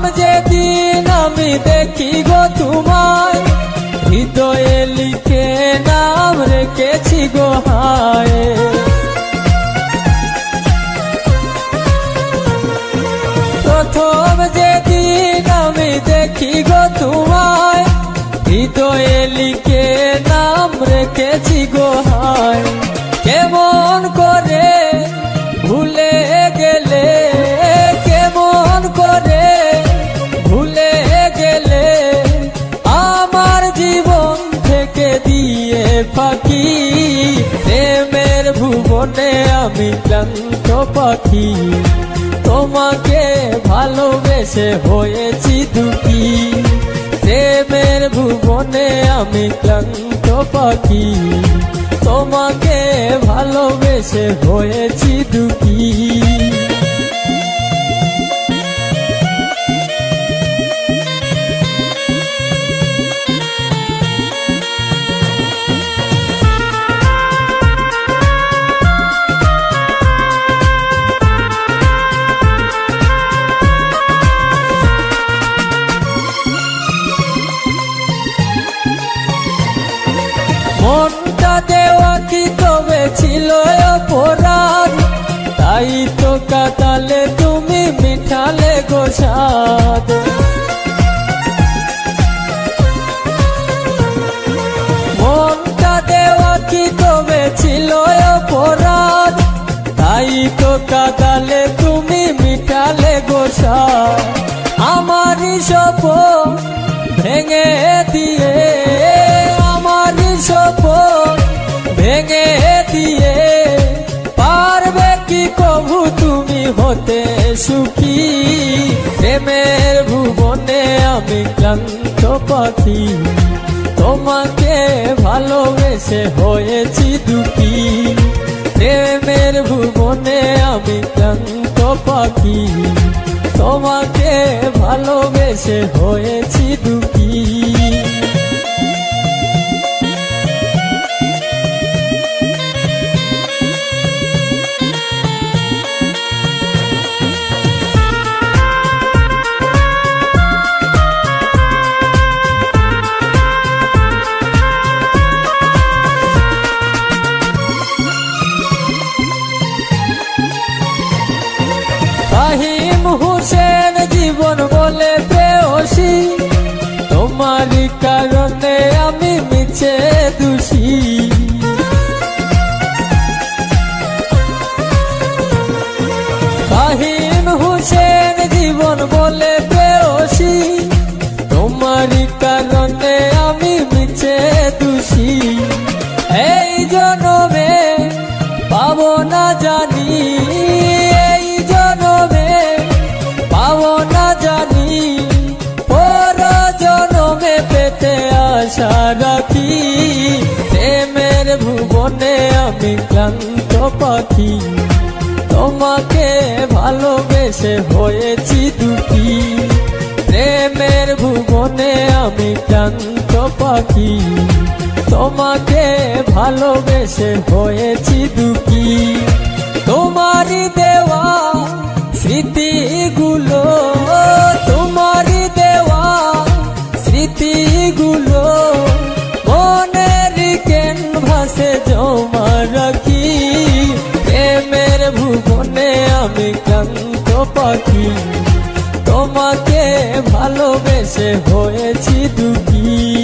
যেদিন আমি দেখি গো তোমায়, হৃদয়ে লিখে নাম রেখেছি গো হায়। প্রথম যেদিন আমি দেখি গো তোমায়, হৃদয়ে লিখে নাম রেখেছি গো হায়। কেমন করে ভুলে গেলে, কেমন করে ভুলে গেলে, আমার জীবন থেকে দিয়ে ফাঁকি। প্রেমের ভুবনে আমি ক্লান্ত পাখি, তোমাকে ভালোবেসে হয়েছি দুঃখী। প্রেমের ভুবনে আমি ক্লান্ত পাখি, তোমাকে ভালোবেসে হয়েছি দুঃখী। মনটা দেওয়া কি তবে ছিল অপরাধ, তাই তো কাঁদালে তুমি মিঠালে গো স্বাদ। মনটা দেওয়া কি তবে ছিল অপরাধ, তাই তো কাঁদালে তুমি মিঠালে গো স্বাদ। আমারই স্বপ্ন ভেঙে দিয়ে, আমারই স্বপ্ন ভেঙে দিয়ে, পারবে কি কভু তুমি হতে সুখী। প্রেমের ভুবনে আমি ক্লান্ত পাখি, তোমাকে ভালোবেসে হয়েছি দুঃখী। প্রেমের ভুবনে আমি ক্লান্ত পাখি, তোমাকে ভালোবেসে হয়েছি দুঃখী। ফাহিম হোসেন জীবন বলে প্রেয়সী, তোমারই কারণে আমি মিছে দোষী। ফাহিম হোসেন জীবন বলে প্রেয়সী, তোমারই কারণে আমি মিছে দোষী। এই জনমে পাবো না জানি, এই জনমে পাবো না জানি, পর জনমে পেতে আশা রাখি। প্রেমের ভুবনে আমি ক্লান্ত পাখি, তোমাকে ভালোবেসে হয়েছি দুঃখী। প্রেমের ভুবনে আমি ক্লান্ত পাখি, তোমাকে ভালোবেসে হয়েছি দুঃখী। তোমারই দেওয়া স্মৃতিগুলো, তোমারই দেওয়া স্মৃতিগুলো মনের ক্যানভাসে জমা রাখি। প্রেমের ভুবনে আমি ক্লান্ত পাখি, তোমাকে ভালোবেসে হয়েছি দুঃখী।